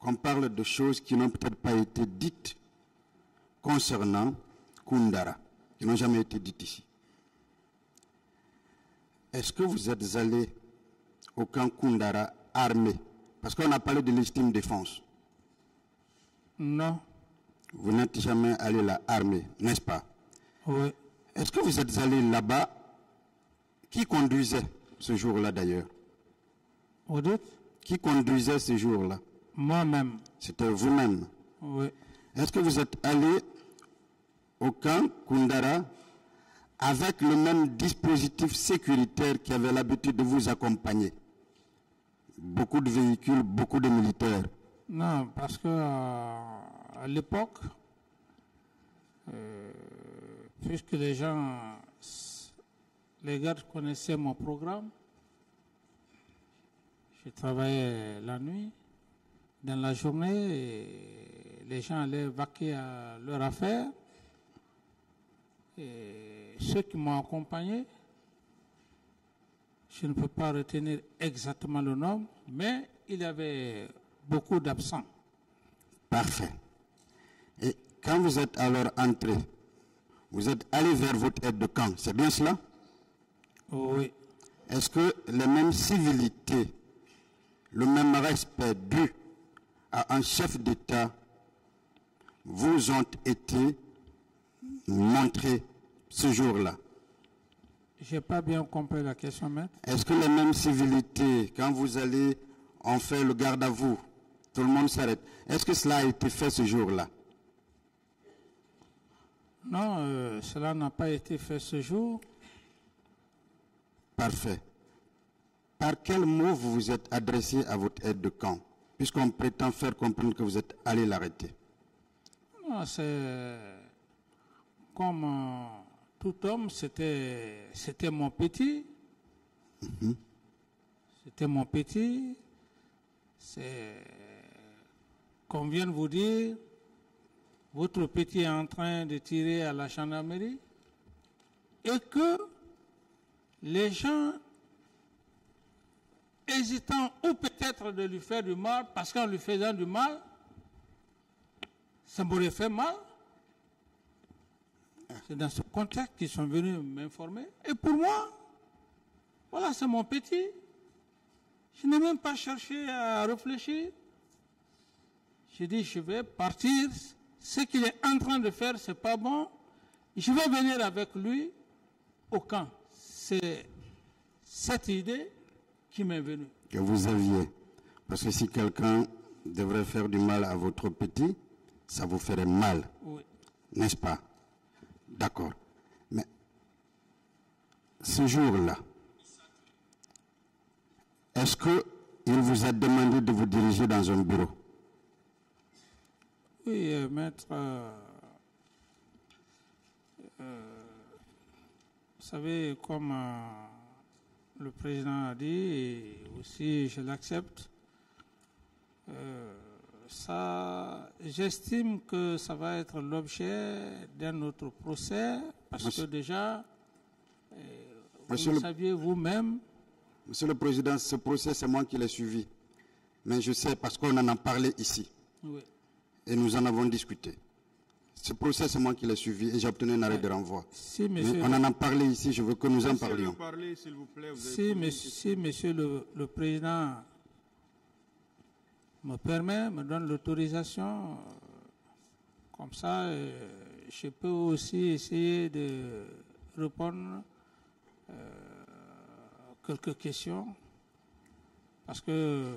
qu'on parle de choses qui n'ont peut-être pas été dites concernant Koundara, qui n'ont jamais été dites ici. Est-ce que vous êtes allé au camp Koundara armé? Parce qu'on a parlé de légitime défense. Non. Vous n'êtes jamais allé là armé, n'est-ce pas? Oui. Est-ce que vous êtes allé là-bas? Qui conduisait ce jour-là d'ailleurs? Vous dites? Qui conduisait ce jour-là? Moi-même. C'était vous-même. Oui. Est-ce que vous êtes allé au camp Koundara avec le même dispositif sécuritaire qui avait l'habitude de vous accompagner? Beaucoup de véhicules, beaucoup de militaires. Non, parce que à l'époque, puisque les gardes connaissaient mon programme, je travaillais la nuit, dans la journée, et les gens allaient vaquer à leur affaire. Et ceux qui m'ont accompagné, je ne peux pas retenir exactement le nombre, mais il y avait beaucoup d'absents. Parfait. Et quand vous êtes alors entré, vous êtes allé vers votre aide de camp, c'est bien cela? Oui. Est-ce que les mêmes civilités, le même respect dû à un chef d'État vous ont été montrés ce jour-là? Je n'ai pas bien compris la question, maître. Est-ce que les mêmes civilités, quand vous allez, on fait le garde à vous, tout le monde s'arrête. Est-ce que cela a été fait ce jour-là? Non, cela n'a pas été fait ce jour. Parfait. Par quel mot vous vous êtes adressé à votre aide de camp, puisqu'on prétend faire comprendre que vous êtes allé l'arrêter? Non, c'est comme tout homme, c'était mon petit. C'était mon petit. C'est qu'on vient de vous dire, votre petit est en train de tirer à la gendarmerie et que les gens hésitant ou peut-être de lui faire du mal, parce qu'en lui faisant du mal, ça m'aurait fait mal. C'est dans ce contexte qu'ils sont venus m'informer. Et pour moi, voilà, c'est mon petit. Je n'ai même pas cherché à réfléchir. J'ai dit, je vais partir. Ce qu'il est en train de faire, c'est pas bon. Je vais venir avec lui au camp. C'est cette idée qui m'est venue. Que vous aviez. Parce que si quelqu'un devrait faire du mal à votre petit, ça vous ferait mal. Oui. N'est-ce pas? D'accord. Mais ce jour-là, est-ce qu'il vous a demandé de vous diriger dans un bureau? Oui, maître. Vous savez, comme le président a dit, et aussi je l'accepte, ça, j'estime que ça va être l'objet d'un autre procès, parce que déjà, vous le saviez vous-même. Monsieur le Président, ce procès, c'est moi qui l'ai suivi. Mais je sais parce qu'on en a parlé ici. Oui. Et nous en avons discuté. Ce procès, c'est moi qui l'ai suivi et j'ai obtenu un arrêt de renvoi. Si, monsieur, on en a parlé ici, je veux que nous en parlions. Parler, s'il vous plaît, si monsieur le Président me permet, me donne l'autorisation, comme ça, je peux aussi essayer de répondre quelques questions, parce que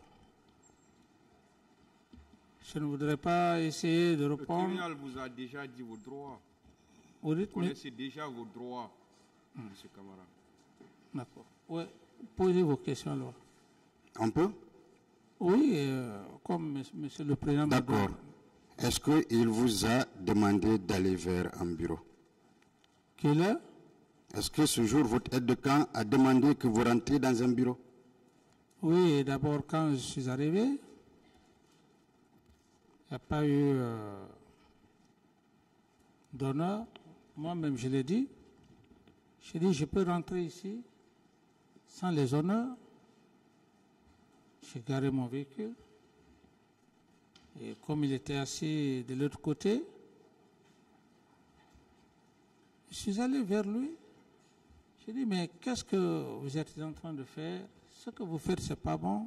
je ne voudrais pas essayer de répondre. Le tribunal vous a déjà dit vos droits. Vous connaissez déjà vos droits, M. Camara. D'accord. Oui, posez vos questions alors. On peut? Oui, comme monsieur le Président. D'accord. Est-ce qu'il vous a demandé d'aller vers un bureau? Quelle heure? Est-ce que ce jour, votre aide de camp a demandé que vous rentriez dans un bureau? Oui, d'abord, quand je suis arrivé, il n'y a pas eu d'honneur. Moi-même, je l'ai dit. J'ai dit, je peux rentrer ici sans les honneurs. J'ai garé mon véhicule. Et comme il était assis de l'autre côté, je suis allé vers lui. J'ai dit, mais qu'est-ce que vous êtes en train de faire? Ce que vous faites, c'est pas bon.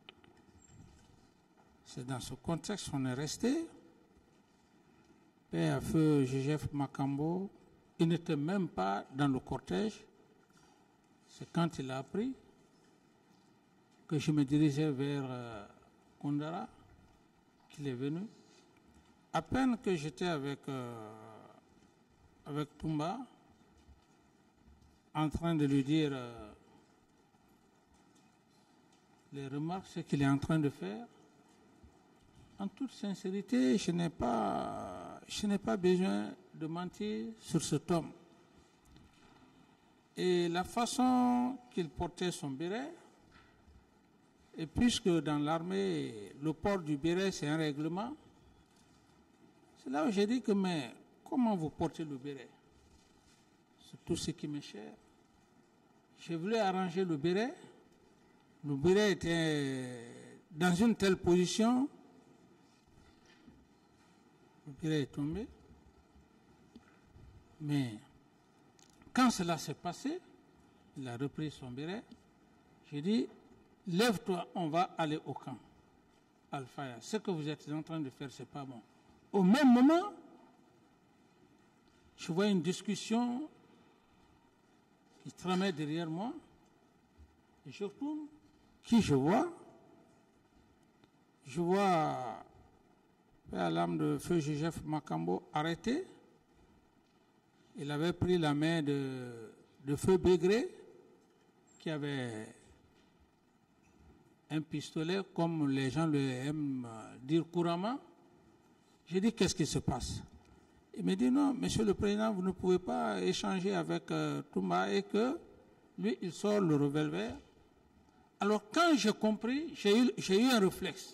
C'est dans ce contexte qu'on est resté. Père à feu Joseph Makambo, il n'était même pas dans le cortège. C'est quand il a appris que je me dirigeais vers Koundara qu'il est venu. À peine que j'étais avec Toumba, en train de lui dire les remarques, ce qu'il est en train de faire, en toute sincérité, je n'ai pas besoin de mentir sur cet homme. Et la façon qu'il portait son béret, et puisque dans l'armée, le port du béret, c'est un règlement, c'est là où j'ai dit que, mais comment vous portez le béret? C'est tout ce qui m'est cher. Je voulais arranger le béret. Le béret était dans une telle position. Le béret est tombé. Mais quand cela s'est passé, il a repris son béret. J'ai dit, lève-toi, on va aller au camp. Alpha, ce que vous êtes en train de faire, c'est pas bon. Au même moment, je vois une discussion qui tramait derrière moi. Et je retourne. Qui je vois? Je vois Père l'âme de feu Joseph Makambo arrêté. Il avait pris la main de feu Bégré, qui avait un pistolet, comme les gens le aiment dire couramment. J'ai dit, qu'est-ce qui se passe? Il me dit, non, monsieur le président, vous ne pouvez pas échanger avec Toumba, et que lui, il sort le revolver. Alors, quand j'ai compris, j'ai eu un réflexe.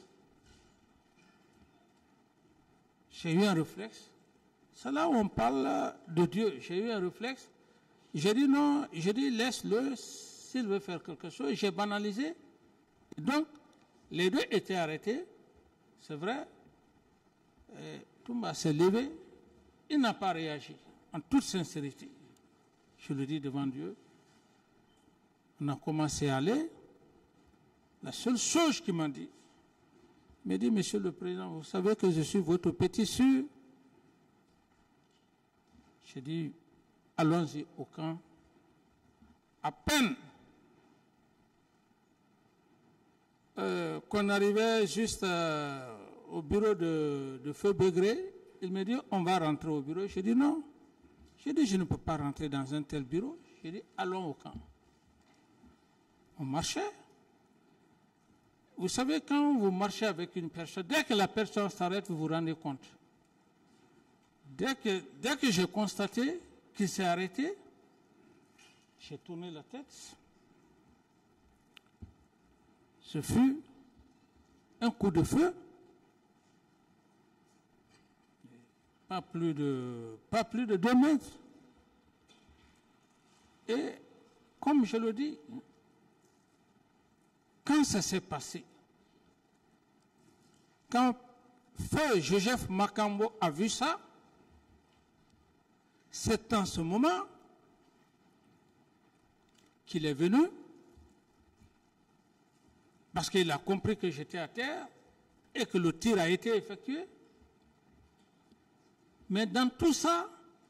J'ai eu un réflexe. C'est là où on parle de Dieu. J'ai eu un réflexe. J'ai dit non, j'ai dit laisse-le, s'il veut faire quelque chose. J'ai banalisé. Donc, les deux étaient arrêtés. C'est vrai. Toumba s'est levé. Il n'a pas réagi. En toute sincérité. Je le dis devant Dieu. On a commencé à aller. La seule chose qu'il m'a dit, il m'a dit, monsieur le président, vous savez que je suis votre petit sûr. J'ai dit, allons-y au camp. À peine qu'on arrivait juste au bureau de feu Bégré, il me dit, on va rentrer au bureau. J'ai dit, non. J'ai dit, je ne peux pas rentrer dans un tel bureau. J'ai dit, allons au camp. On marchait. Vous savez, quand vous marchez avec une personne, dès que la personne s'arrête, vous vous rendez compte. Dès que j'ai constaté qu'il s'est arrêté, j'ai tourné la tête. Ce fut un coup de feu. Pas plus de 2 mètres. Et comme je le dis, quand ça s'est passé, quand feu Joseph Makambo a vu ça, c'est en ce moment qu'il est venu, parce qu'il a compris que j'étais à terre et que le tir a été effectué. Mais dans tout ça,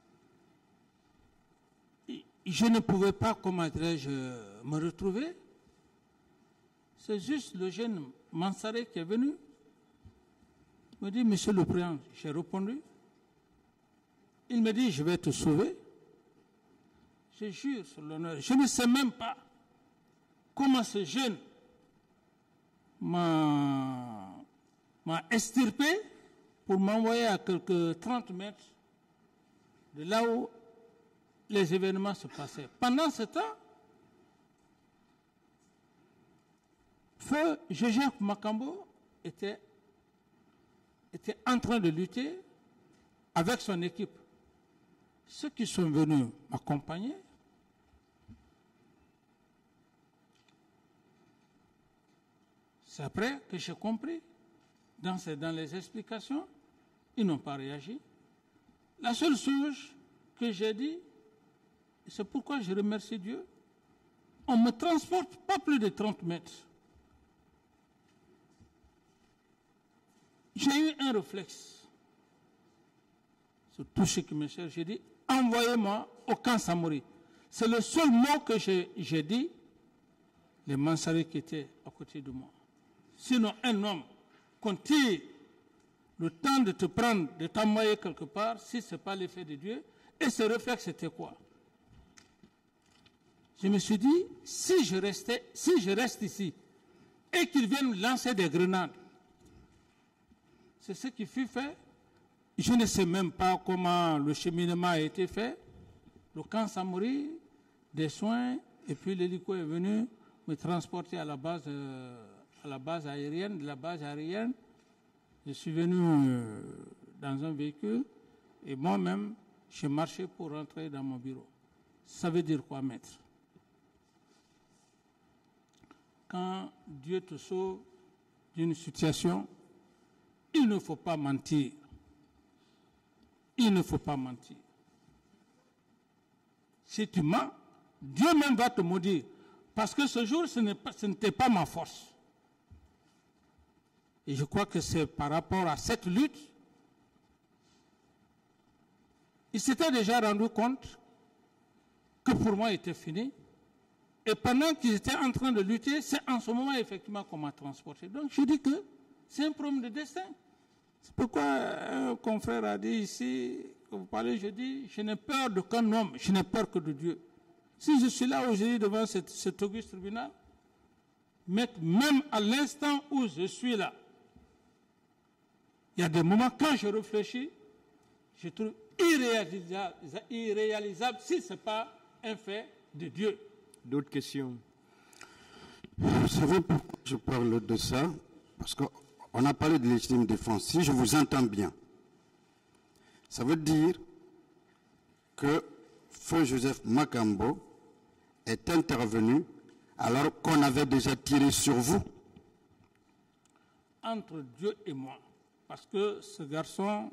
je ne pouvais pas, comment dirais-je, me retrouver. C'est juste le jeune Mansaré qui est venu. Il me dit, monsieur le président, j'ai répondu. Il me dit, je vais te sauver. Je jure sur l'honneur. Je ne sais même pas comment ce jeune m'a extirpé pour m'envoyer à quelques 30 mètres de là où les événements se passaient. Pendant ce temps, feu Joseph Makambo était en train de lutter avec son équipe. Ceux qui sont venus m'accompagner, c'est après que j'ai compris dans les explications, ils n'ont pas réagi. La seule chose que j'ai dit, c'est pourquoi je remercie Dieu, on me transporte pas plus de 30 mètres. J'ai eu un réflexe sur tout ce qui me cherche. J'ai dit, envoyez-moi au camp Samori. C'est le seul mot que j'ai dit, les Mansaris qui étaient à côté de moi. Sinon, un homme, qu'on tire le temps de te prendre, de t'envoyer quelque part, si ce n'est pas l'effet de Dieu. Et ce réflexe, c'était quoi? Je me suis dit, si je reste ici, et qu'ils viennent lancer des grenades, c'est ce qui fut fait. Je ne sais même pas comment le cheminement a été fait. Le camp Samori, des soins, et puis l'hélico est venu me transporter à la base aérienne. De la base aérienne, je suis venu dans un véhicule et moi-même, j'ai marché pour rentrer dans mon bureau. Ça veut dire quoi, maître? Quand Dieu te sauve d'une situation, il ne faut pas mentir. Il ne faut pas mentir. Si tu mens, Dieu même va te maudire. Parce que ce jour, ce n'était pas ma force. Et je crois que c'est par rapport à cette lutte, il s'était déjà rendu compte que pour moi, il était fini. Et pendant qu'ils étaient en train de lutter, c'est en ce moment, effectivement, qu'on m'a transporté. Donc, je dis que c'est un problème de destin. C'est pourquoi un confrère a dit ici, que vous parlez, je dis, je n'ai peur d'aucun homme, je n'ai peur que de Dieu. Si je suis là aujourd'hui devant cet auguste tribunal, même à l'instant où je suis là, il y a des moments quand je réfléchis, je trouve irréalisable si ce n'est pas un fait de Dieu. D'autres questions? Vous savez pourquoi je parle de ça? Parce qu'on a parlé de légitime défense. Si je vous entends bien, ça veut dire que Feu Joseph Makambo est intervenu alors qu'on avait déjà tiré sur vous. Entre Dieu et moi. Parce que ce garçon,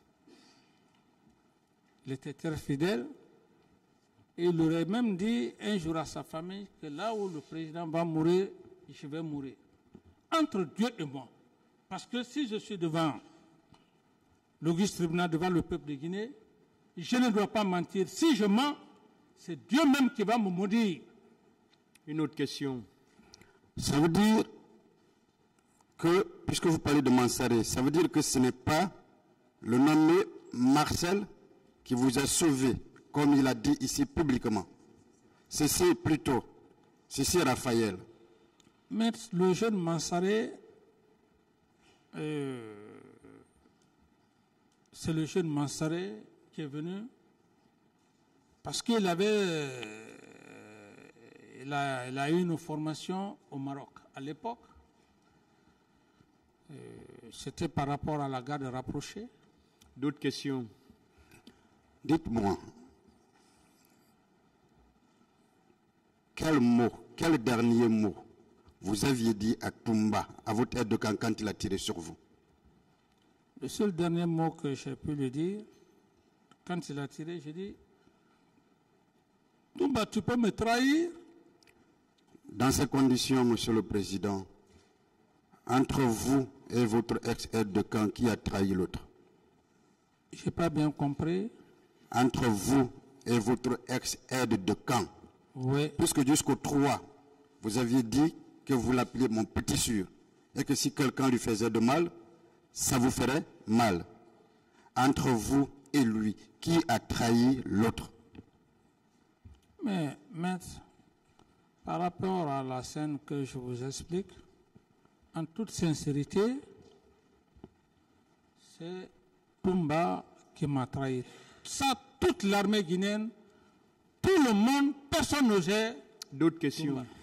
il était très fidèle. Et il aurait même dit un jour à sa famille que là où le président va mourir, je vais mourir. Entre Dieu et moi. Parce que si je suis devant l'auguste tribunal, devant le peuple de Guinée, je ne dois pas mentir. Si je mens, c'est Dieu même qui va me maudire. Une autre question. Ça veut dire que, puisque vous parlez de Mansaré, ça veut dire que ce n'est pas le nommé Marcel qui vous a sauvé, comme il a dit ici publiquement. C'est plutôt, c'est Raphaël. Mais le jeune Mansaré, c'est le jeune Mansaré qui est venu parce qu'il avait, il a eu une formation au Maroc. À l'époque, c'était par rapport à la garde rapprochée. D'autres questions? Dites-moi, quel dernier mot vous aviez dit à Toumba, à votre aide de camp, quand il a tiré sur vous? Le seul dernier mot que j'ai pu lui dire, quand il a tiré, j'ai dit, Toumba, tu peux me trahir? Dans ces conditions, Monsieur le Président, entre vous et votre ex-aide de camp, qui a trahi l'autre? Je n'ai pas bien compris. Entre vous et votre ex-aide de camp. Oui. Puisque jusqu'au 3, vous aviez dit que vous l'appeliez mon petit sûr, et que si quelqu'un lui faisait de mal, ça vous ferait mal. Entre vous et lui, qui a trahi l'autre? Mais, maître, par rapport à la scène que je vous explique, en toute sincérité, c'est Toumba qui m'a trahi. Ça, toute l'armée guinéenne, tout le monde, personne n'osait. D'autres questions? Toumba.